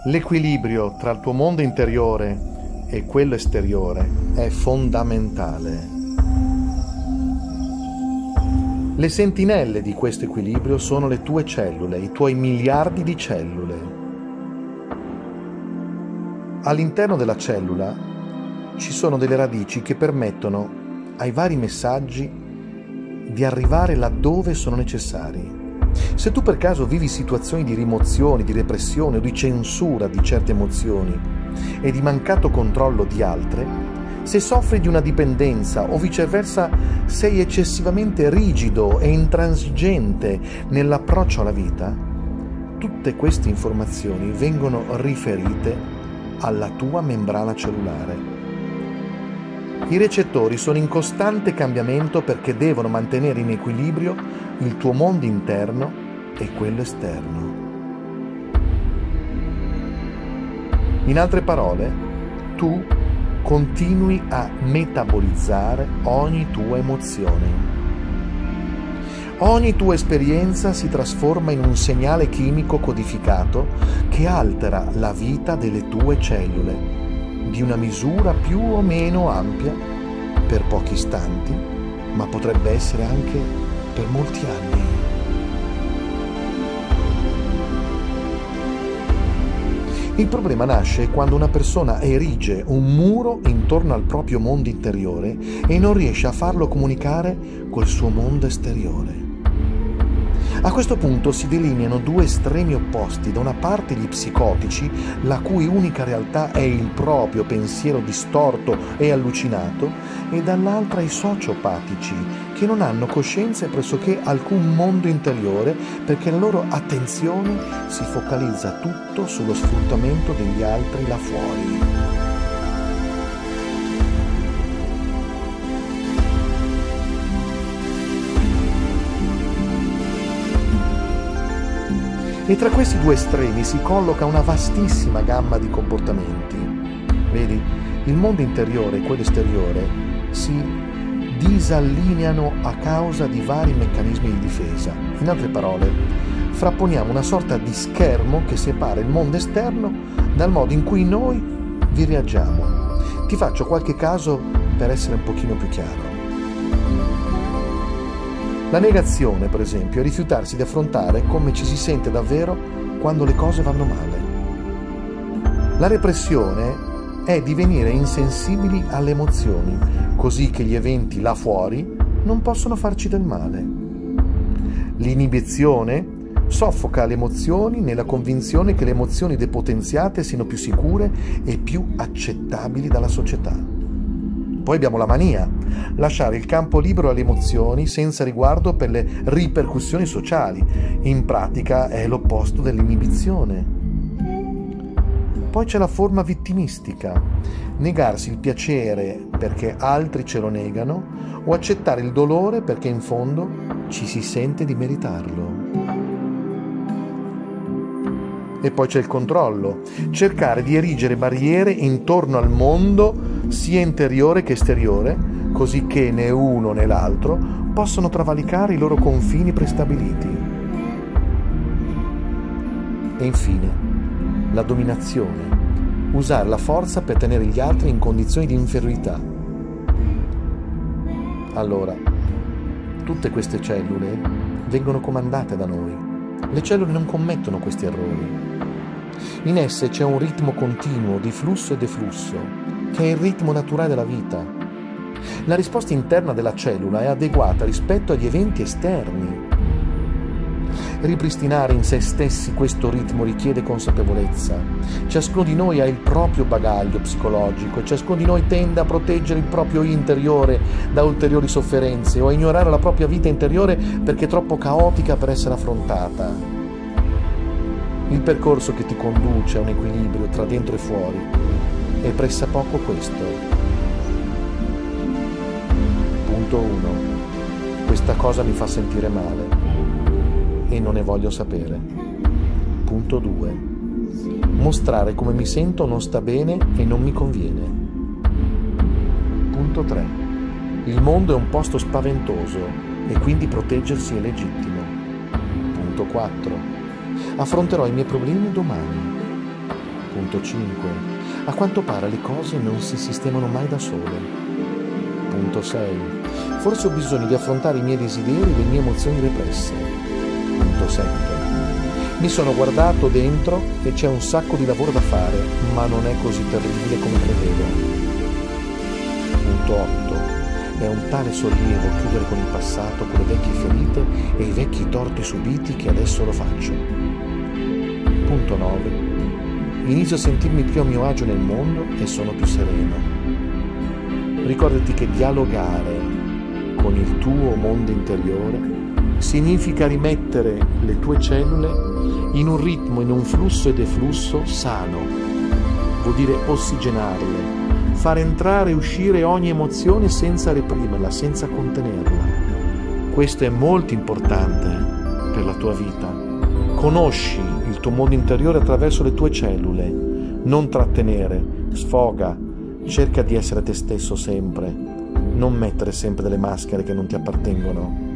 L'equilibrio tra il tuo mondo interiore e quello esteriore è fondamentale. Le sentinelle di questo equilibrio sono le tue cellule, i tuoi miliardi di cellule. All'interno della cellula ci sono delle radici che permettono ai vari messaggi di arrivare laddove sono necessari. Se tu per caso vivi situazioni di rimozione, di repressione o di censura di certe emozioni e di mancato controllo di altre, se soffri di una dipendenza o viceversa sei eccessivamente rigido e intransigente nell'approccio alla vita, tutte queste informazioni vengono riferite alla tua membrana cellulare. I recettori sono in costante cambiamento perché devono mantenere in equilibrio il tuo mondo interno e quello esterno. In altre parole, tu continui a metabolizzare ogni tua emozione. Ogni tua esperienza si trasforma in un segnale chimico codificato che altera la vita delle tue cellule di una misura più o meno ampia per pochi istanti, ma potrebbe essere anche per molti anni. Il problema nasce quando una persona erige un muro intorno al proprio mondo interiore e non riesce a farlo comunicare col suo mondo esteriore. A questo punto si delineano due estremi opposti: da una parte gli psicotici, la cui unica realtà è il proprio pensiero distorto e allucinato, e dall'altra i sociopatici, che non hanno coscienza e pressoché alcun mondo interiore perché la loro attenzione si focalizza tutto sullo sfruttamento degli altri là fuori. E tra questi due estremi si colloca una vastissima gamma di comportamenti. Vedi, il mondo interiore e quello esteriore si disallineano a causa di vari meccanismi di difesa. In altre parole, frapponiamo una sorta di schermo che separa il mondo esterno dal modo in cui noi vi reagiamo. Ti faccio qualche caso per essere un pochino più chiaro. La negazione, per esempio, è rifiutarsi di affrontare come ci si sente davvero quando le cose vanno male. La repressione è divenire insensibili alle emozioni, così che gli eventi là fuori non possono farci del male. L'inibizione soffoca le emozioni nella convinzione che le emozioni depotenziate siano più sicure e più accettabili dalla società. Poi abbiamo la mania, lasciare il campo libero alle emozioni senza riguardo per le ripercussioni sociali. In pratica è l'opposto dell'inibizione. Poi c'è la forma vittimistica, negarsi il piacere perché altri ce lo negano o accettare il dolore perché in fondo ci si sente di meritarlo. E poi c'è il controllo, cercare di erigere barriere intorno al mondo sia interiore che esteriore, così che né uno né l'altro possono travalicare i loro confini prestabiliti. E infine, la dominazione, usare la forza per tenere gli altri in condizioni di inferiorità. Allora, tutte queste cellule vengono comandate da noi. Le cellule non commettono questi errori. In esse c'è un ritmo continuo di flusso e deflusso, che è il ritmo naturale della vita. La risposta interna della cellula è adeguata rispetto agli eventi esterni. Ripristinare in se stessi questo ritmo richiede consapevolezza. Ciascuno di noi ha il proprio bagaglio psicologico e ciascuno di noi tende a proteggere il proprio interiore da ulteriori sofferenze o a ignorare la propria vita interiore perché è troppo caotica per essere affrontata. Il percorso che ti conduce a un equilibrio tra dentro e fuori è pressappoco questo. Punto 1. Questa cosa mi fa sentire male e non ne voglio sapere. Punto 2. Mostrare come mi sento non sta bene e non mi conviene. Punto 3. Il mondo è un posto spaventoso e quindi proteggersi è legittimo. Punto 4. Affronterò i miei problemi domani. Punto 5. A quanto pare le cose non si sistemano mai da sole. Punto 6. Forse ho bisogno di affrontare i miei desideri e le mie emozioni represse. Punto 7. Mi sono guardato dentro e c'è un sacco di lavoro da fare, ma non è così terribile come credevo. Punto 8. È un tale sollievo chiudere con il passato, con le vecchie ferite e i vecchi torti subiti che adesso lo faccio. Punto 9. Inizio a sentirmi più a mio agio nel mondo e sono più sereno. Ricordati che dialogare con il tuo mondo interiore significa rimettere le tue cellule in un ritmo, in un flusso e deflusso sano. Vuol dire ossigenarle, far entrare e uscire ogni emozione senza reprimerla, senza contenerla. Questo è molto importante per la tua vita. Conosci il tuo mondo interiore attraverso le tue cellule, non trattenere, sfoga, cerca di essere te stesso sempre, non mettere sempre delle maschere che non ti appartengono.